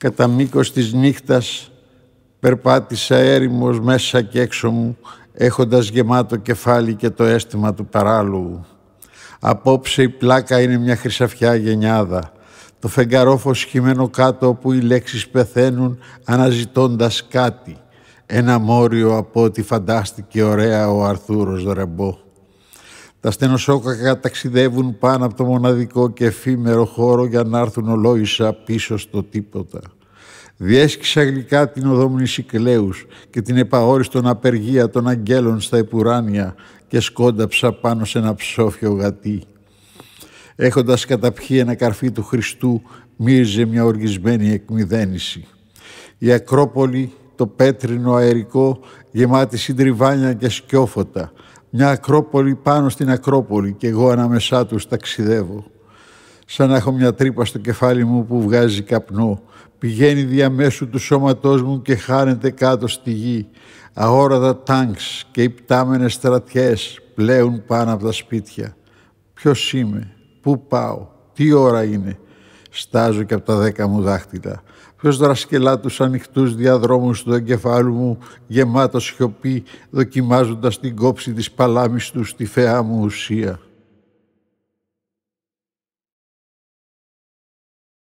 Κατά μήκος της νύχτας περπάτησα έρημος μέσα και έξω μου, έχοντας γεμάτο κεφάλι και το αίσθημα του παράλογου. Απόψε η πλάκα είναι μια χρυσαφιά γενιάδα, το φεγγαρόφος σχημένο κάτω όπου οι λέξεις πεθαίνουν αναζητώντας κάτι, ένα μόριο από ό,τι φαντάστηκε ωραία ο Αρθούρος Ρεμπό. Τα στενοσόκακα ταξιδεύουν πάνω από το μοναδικό και εφήμερο χώρο για να έρθουν ολόισα πίσω στο τίποτα. Διέσχισα γλυκά την οδό Μνησικλέους και την επαόριστον απεργία των αγγέλων στα επουράνια και σκόνταψα πάνω σε ένα ψόφιο γατί. Έχοντας καταπιεί ένα καρφί του Χριστού, μύριζε μια οργισμένη εκμυδένιση. Η Ακρόπολη, το πέτρινο αερικό, γεμάτη συντριβάνια και σκιόφωτα. Μια Ακρόπολη πάνω στην Ακρόπολη και εγώ ανάμεσά τους ταξιδεύω. Σαν να έχω μια τρύπα στο κεφάλι μου που βγάζει καπνό. Πηγαίνει διαμέσου του σώματός μου και χάνεται κάτω στη γη. Αόρατα τάγκς και υπτάμενες στρατιές πλέουν πάνω από τα σπίτια. Ποιος είμαι, πού πάω, τι ώρα είναι. Στάζω και από τα 10 μου δάχτυλα. Ποιος δρασκελά τους ανοιχτούς διαδρόμους του εγκεφάλου μου, γεμάτο σιωπή, δοκιμάζοντας την κόψη της παλάμης του στη φαιά μου ουσία.